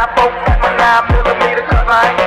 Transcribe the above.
9 4 got my 9mm, cause I ain't